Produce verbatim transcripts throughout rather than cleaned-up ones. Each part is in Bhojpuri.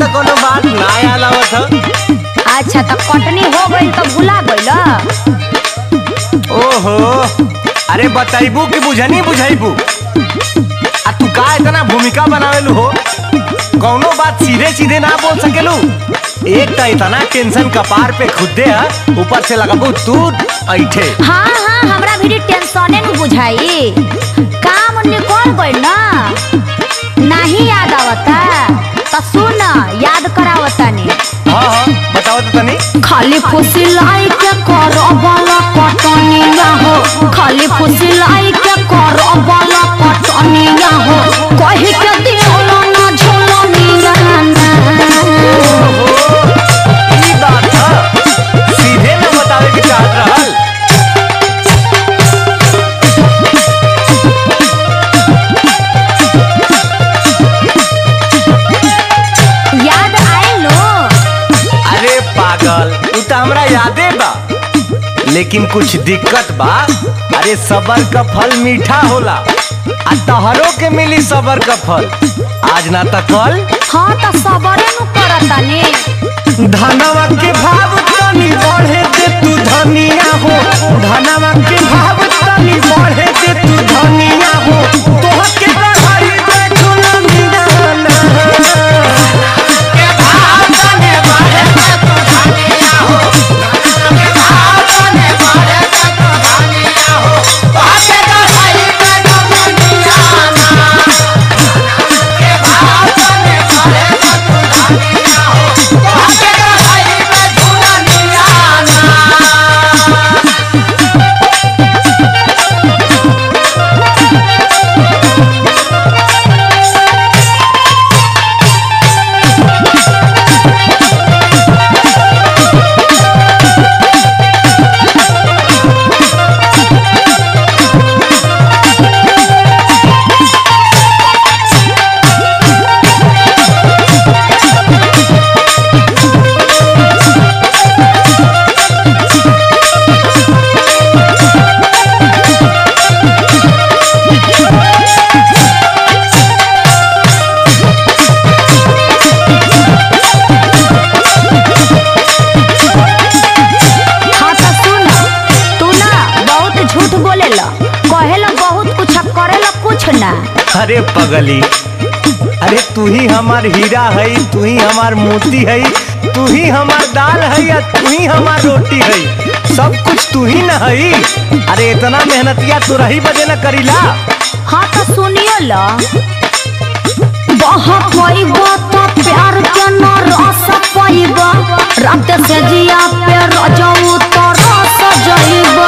कोनो बात ना याद आवत ह। अच्छा तो कटनी हो गई तो भुला गइल। ओहो अरे बताइबू कि बुझनी बुझाइबू आ तू का इतना भूमिका बनावेलू हो। कौनो बात सीधे सीधे ना बोल सकेलू। एक तो इतना टेंशन कपार पे खुदे है ऊपर से लगाबू तू ऐठे। हाँ हाँ हमरा भी टेंशने न बुझाई। काम निकल गइल ना नहीं याद आवता तो सुन याद करावतानी। हाँ हाँ बताओ तो तनी। खाली फुसिलाई के करबला कटनिया हो, खाली फुसिलाई के करबला कटनिया हो, कहि के दियोला ना झोलनिया ना। ओहो ई बात है सीधे न बतावे के चाहत रहल। याद आइल लो। अरे पागल तू तो हमरा यादे बा लेकिन कुछ दिक्कत बा। अरे सबर का फल मीठा होला आ तहरो के मिली सबर का फल आज ना त कल। हाँ तो सबरे नु करतानी। धनवा के भाव तनी बढ़े दे तू धनिया हो, धनवा के भाव तनी बढ़े दे तू धनिया हो, तोह के बढ़ाई दे दुनिया ना। के भाव तनी बढ़े दे तू धनिया हो, के भाव तनी बढ़े दे तू धनिया हो, तोह के बढ़ाई दे दुनिया ना। के भाव तनी बढ़े दे तू धनिया हो, तोह के बढ़ाई दे दुनिया ना। हाँ तो सुन तू ना बहुत झूठ बोलेला, कहेला बहुत कुछ करेला कुछ ना। अरे पगली अरे तू ही हमार हीरा है, तू ही हमार मोती है, तू ही हमार दाल है या तू ही हमार रोटी है, सब कुछ तू ही न है। अरे इतना मेहनतिया तू रही बजे न करीला। हाँ तो सुनियो ला। बहुत पैबा तो प्यार के न रस पैबा, रात से जिया पे रजऊ तो रस जइबा।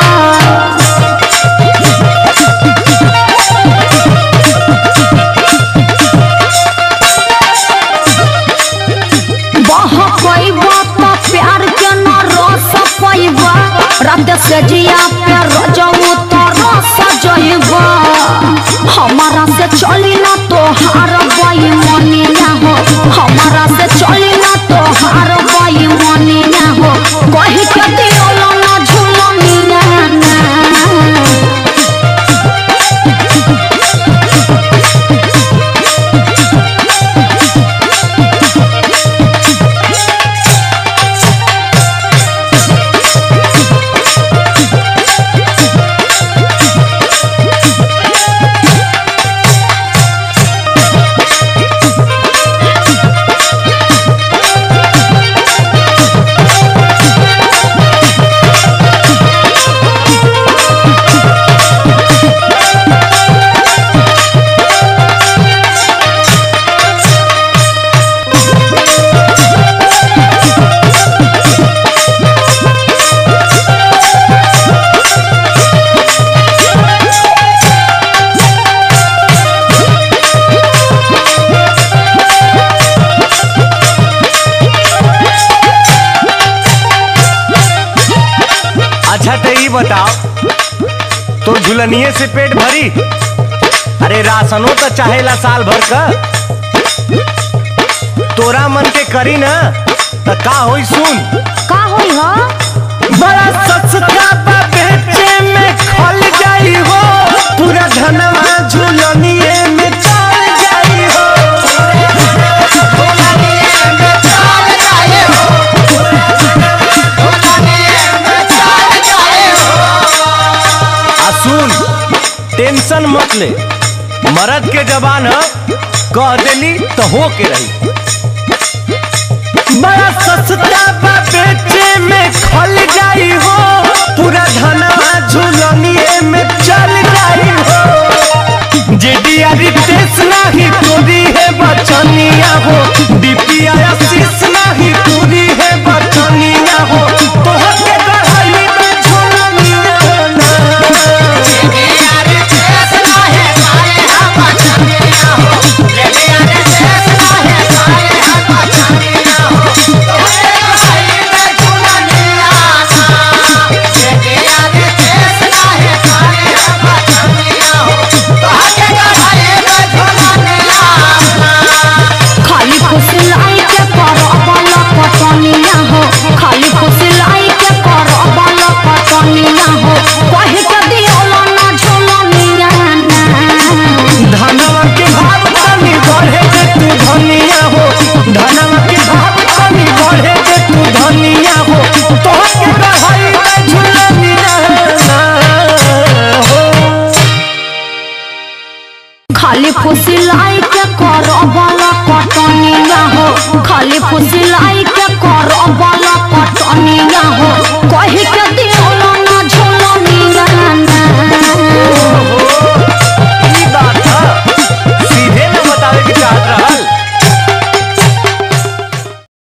बहुत पैबा तो प्यार के न रस पैबा, रात से जिया पे रजऊ तो रस जइबा। हमारा से चली ना तो हार बाई मनी ना हो, हमारा से चली ना तो हार बाई मनी ना हो, कहि के दियोला ना झूलनिया ना। अच्छा तो ये बताओ तो झुलनिए से पेट भरी। अरे राशनो तो चाहेला साल भर का, तोरा मन के करी ना तो का होई सुन। का होई हो? बड़ा सस्ता बा बेचे में खल जाई हो, पूरा धनवा झुलनिए में चल जाई हो, झुलनिए में टेंशन मत ले, मर्द के जबान कह देली तो हो के रही। बड़ा सस्ता बा बेचे में खल जाई हो, पूरा धनवा झुलनिए में चल जाई हो। जेडिया रितेश नहीं पूरी है बचनिया हो, दीपिया आशीष नहीं पूरी है बचनिया हो। तो के गढ़ाई में झुलनिया ना, जेडिया रितेश नहीं सारे हम बचनिया हो, जेडिया रितेश नहीं सारे हम बचनिया हो। तो के गढ़ाई में झुलनिया ना, जेडिया रितेश नहीं सारे हम बचनिया हो। तो के गढ़ाई में झुलनिया ना, खाली फुसलाई के करबल पटनिया हो, खाली फुसलाई के करबल पटनिया हो। कह के दियोला ना झुलनिया ना, धनवा के भाव तनी बढ़े दे तू धनिया हो, धनवा के भाव तनी बढ़े दे तू धनिया हो। तो के गढ़ाई में झुलनिया ना हो। खाली फुसलाई के करबल पटनिया हो, खाली फुसलाई के करबल पटनिया हो। कह